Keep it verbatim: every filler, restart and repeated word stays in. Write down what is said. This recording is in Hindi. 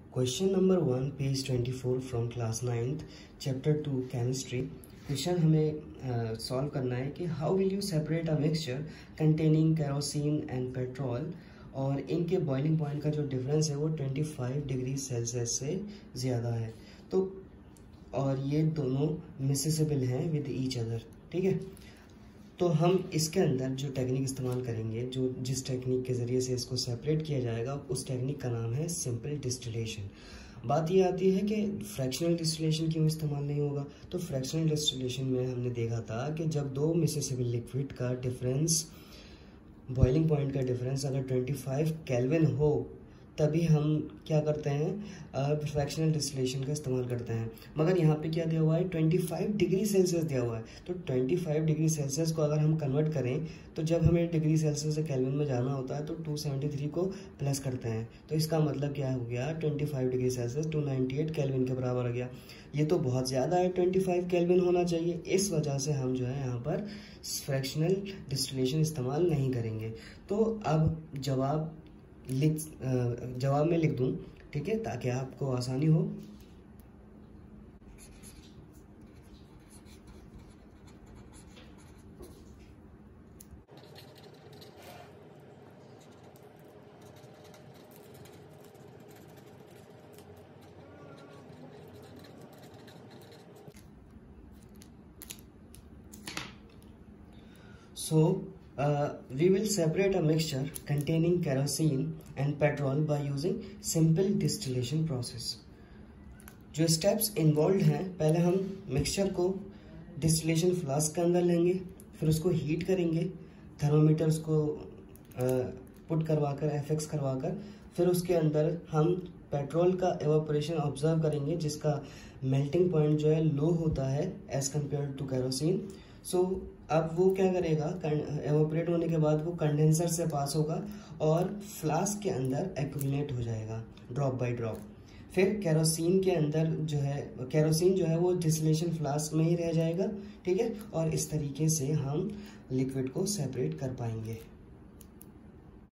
Question number one page twenty four from class ninth chapter two chemistry. Question हमें सॉल्व uh, करना है कि how will you separate a mixture containing kerosene and petrol, और इनके बॉइलिंग पॉइंट का जो डिफरेंस है वो पच्चीस डिग्री सेल्सियस से ज़्यादा है। तो और ये दोनों मिसेसेबल हैं विद ईच अदर, ठीक है। तो हम इसके अंदर जो टेक्निक इस्तेमाल करेंगे, जो जिस टेक्निक के ज़रिए से इसको सेपरेट किया जाएगा, उस टेक्निक का नाम है सिंपल डिस्टिलेशन। बात ये आती है कि फ्रैक्शनल डिस्टिलेशन क्यों इस्तेमाल नहीं होगा। तो फ्रैक्शनल डिस्टिलेशन में हमने देखा था कि जब दो मिसेसेबल लिक्विड का डिफरेंस, बॉइलिंग पॉइंट का डिफरेंस अगर पच्चीस केल्विन हो, तभी हम क्या करते हैं, फ्रैक्शनल डिस्टिलेशन का इस्तेमाल करते हैं। मगर यहाँ पे क्या दिया हुआ है, पच्चीस डिग्री सेल्सियस दिया हुआ है। तो पच्चीस डिग्री सेल्सियस को अगर हम कन्वर्ट करें, तो जब हमें डिग्री सेल्सियस से केल्विन में जाना होता है तो दो सौ तिहत्तर को प्लस करते हैं। तो इसका मतलब क्या हो गया, पच्चीस डिग्री सेल्सियस दो सौ अट्ठानवे केल्विन के बराबर हो गया। ये तो बहुत ज़्यादा है, पच्चीस केल्विन होना चाहिए। इस वजह से हम जो है यहाँ पर फ्रैक्शनल डिस्टिलेशन इस्तेमाल नहीं करेंगे। तो अब जवाब लिख जवाब में लिख दूं, ठीक है, ताकि आपको आसानी हो। So uh, we will separate a mixture containing kerosene and petrol by using simple distillation process. जो स्टेप्स इन्वॉल्व हैं, पहले हम मिक्सचर को डिस्टिलेशन फ्लास्क के अंदर लेंगे, फिर उसको हीट करेंगे, थर्मोमीटर्स को पुट करवा कर एफ एक्स करवा कर, फिर उसके अंदर हम पेट्रोल का एवापोरेशन ऑब्जर्व करेंगे, जिसका मेल्टिंग पॉइंट जो है लो होता है as compared to kerosene. So अब वो क्या करेगा, एवापोरेट होने के बाद वो कंडेंसर से पास होगा और फ्लास्क के अंदर एक्यूमुलेट हो जाएगा ड्रॉप बाय ड्रॉप। फिर केरोसिन के अंदर जो है, केरोसिन जो है वो डिस्टिलेशन फ्लास्क में ही रह जाएगा, ठीक है। और इस तरीके से हम लिक्विड को सेपरेट कर पाएंगे।